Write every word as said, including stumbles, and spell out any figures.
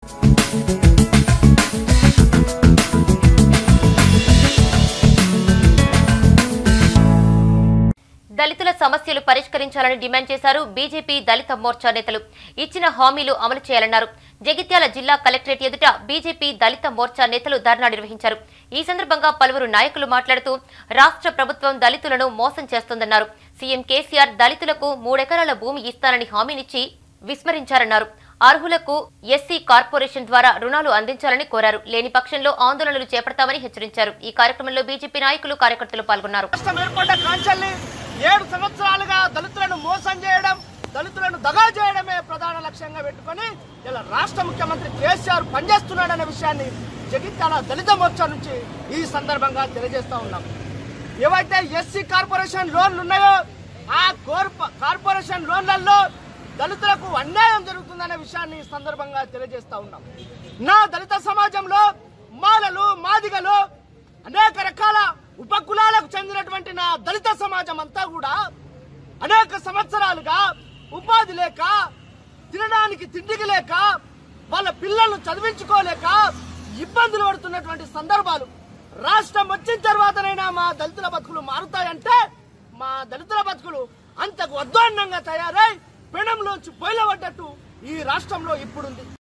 దళితుల సమస్యలు పరిష్కరించాలని డిమాండ్ చేశారు బీజేపీ దళిత మోర్చా నేతలు. ఇచ్చిన హామీలు అమలు చేయాలన్నారు. జగిత్యాల జిల్లా కలెక్టరేట్ ఎదుట బీజేపీ దళిత మోర్చా నేతలు ధర్నా నిర్వహించారు. ఈ సందర్భంగా పలువురు నాయకులు మాట్లాడుతూ రాష్ట్ర ప్రభుత్వం దళితులను మోసం చేస్తోందన్నారు. సీఎం కేసీఆర్ దళితులకు మూడెకరాల భూమి ఇస్తానని హామీనిచ్చి విస్మరించారన్నారు. అర్హులకు ఎస్సీ కార్పొరేషన్ ద్వారా రుణాలు అందించాలని కోరారు. లేని పక్షంలో ఆందోళనలు చేపడతామని హెచ్చరించారు. ఈ కార్యక్రమంలో బీజేపీ నాయకులు కార్యకర్తలు పాల్గొన్నారు. ఏడు సంవత్సరాలుగా దళితులను మోసం చేయడం, దళితులను దగా చేయడమే ప్రధాన లక్ష్యంగా పెట్టుకుని ఇలా రాష్ట్ర ముఖ్యమంత్రి కేసీఆర్ పనిచేస్తున్నాడనే విషయాన్ని జగిత్యాల దళిత మోర్చా నుంచి ఈ సందర్భంగా తెలియజేస్తా ఉన్నాం. ఏవైతే ఎస్సీ కార్పొరేషన్ లోన్లు ఉన్నాయో ఆ కార్పొరేషన్ లోన్లలో దళితులకు అన్యాయం జరుగుతుందనే విషయాన్ని ఈ సందర్భంగా తెలియజేస్తా ఉన్నాం. నా దళిత సమాజంలో మాలలు, మాదిగలు, అనేక రకాల ఉపకులాలకు చెందినటువంటి నా దళిత సమాజం అంతా కూడా అనేక సంవత్సరాలుగా ఉపాధి లేక, తినడానికి తిండికి లేక, వాళ్ళ పిల్లలను చదివించుకోలేక ఇబ్బందులు పడుతున్నటువంటి సందర్భాలు. రాష్ట్రం వచ్చిన తర్వాతనైనా మా దళితుల బతుకులు మారుతాయంటే మా దళితుల బతుకులు అంతకు అధ్వాన్నంగా తయారై పెనంలోంచి బయలుపడ్డట్టు ఈ రాష్ట్రంలో ఇప్పుడుంది.